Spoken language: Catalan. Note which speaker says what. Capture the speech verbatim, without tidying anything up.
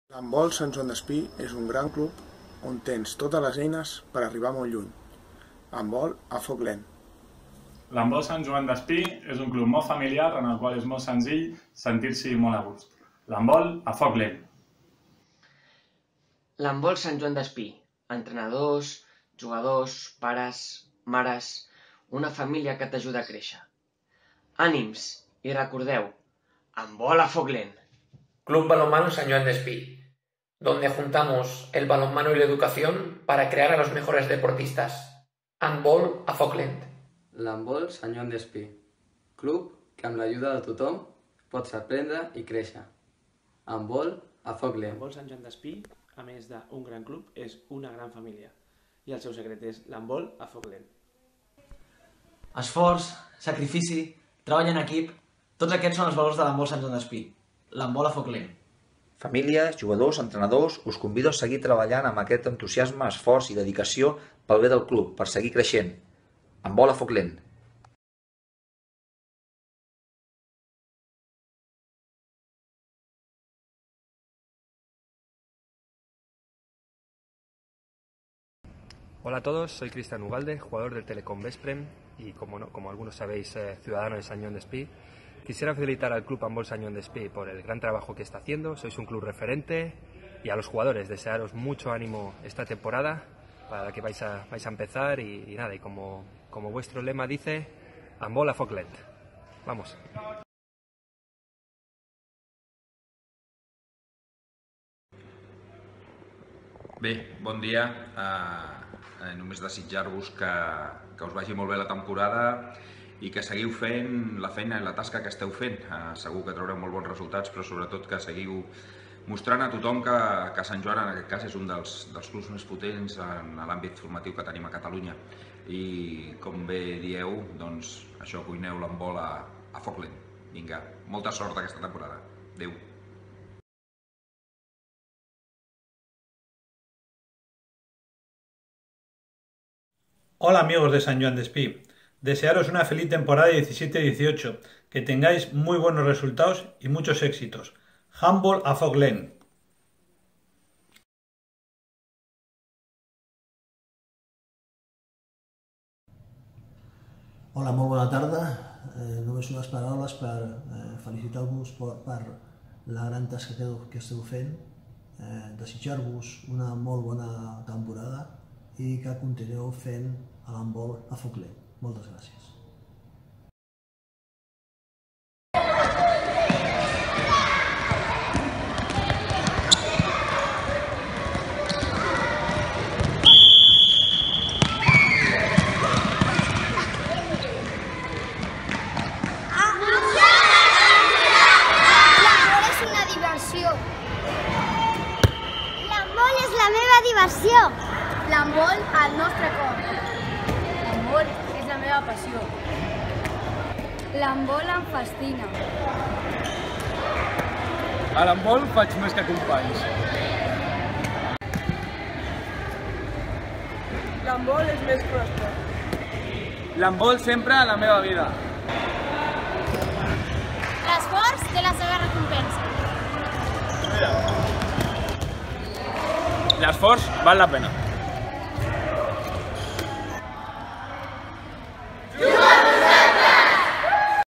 Speaker 1: L'handbol Sant Joan Despí és un gran club on tens totes les eines per arribar molt lluny. Handbol a foc lent.
Speaker 2: L'handbol Sant Joan Despí és un club molt familiar en el qual és molt senzill sentir-s'hi molt a gust. L'handbol a foc lent.
Speaker 3: L'handbol Sant Joan Despí. Entrenadors, jugadors, pares, mares, una família que t'ajuda a créixer. Ànims i recordeu, handbol a foc lent.
Speaker 4: Club Balonmano San Joan Despí, donde juntamos el balonmano y la educación para crear a los mejores deportistas. Handbol a foc lent.
Speaker 5: L'handbol Sant Joan Despí, club que amb l'ajuda de tothom pots aprendre i créixer. Handbol a foc lent.
Speaker 6: L'handbol Sant Joan Despí, a més d'un gran club, és una gran família. I el seu secret és l'handbol a foc lent.
Speaker 7: Esforç, sacrifici, treball en equip, tots aquests són els valors de l'handbol Sant Joan Despí. L'handbol a foc lent.
Speaker 8: Famílies, jugadors, entrenadors, us convido a seguir treballant amb aquest entusiasme, esforç i dedicació pel bé del club, per seguir creixent. Handbol a foc lent.
Speaker 9: Hola a todos, soy Cristian Ugalde, jugador del Telecom Vesprem y como, no, como algunos sabéis, eh, ciudadano de Sant Joan Despí. Quisiera felicitar al Club Handbol Sant Joan Despí por el gran trabajo que está haciendo, sois un club referente, y a los jugadores desearos mucho ánimo esta temporada para la que vais a, vais a empezar y, y nada, y como, como vuestro lema dice, handbol a foc lent. Vamos.
Speaker 10: Bé, bon dia. Uh, només desitjar-vos que, que us vagi molt bé la temporada i que seguiu fent la feina i la tasca que esteu fent. Uh, segur que traureu molt bons resultats, però sobretot que seguiu mostrant a tothom que, que Sant Joan en aquest cas és un dels, dels clubs més potents en l'àmbit formatiu que tenim a Catalunya. I com bé dieu, doncs això, cuineu l'handbol a, a foc lent. Vinga, molta sort aquesta temporada. Adéu.
Speaker 11: Hola amigos de Sant Joan Despí, desearos una feliz temporada diecisiete dieciocho, que tengáis muy buenos resultados y muchos éxitos. Handbol a foc lent.
Speaker 12: Hola, molt bona tarda. Eh, només unes paraules per eh, felicitar-vos per, per la gran tasca que, que esteu fent, eh, desitjar-vos una molt bona temporada i que continueu fent l'handbol a foc lent. Moltes gràcies.
Speaker 13: L'handbol és una diversió. L'handbol és la meva diversió. L'handbol al nostre cor. L'handbol és la meva passió. L'handbol em fascina.
Speaker 14: A l'handbol faig més que companys.
Speaker 15: L'handbol és més pròsper.
Speaker 14: L'handbol sempre a la meva vida.
Speaker 13: L'esforç té la seva recompensa.
Speaker 14: L'esforç val la pena.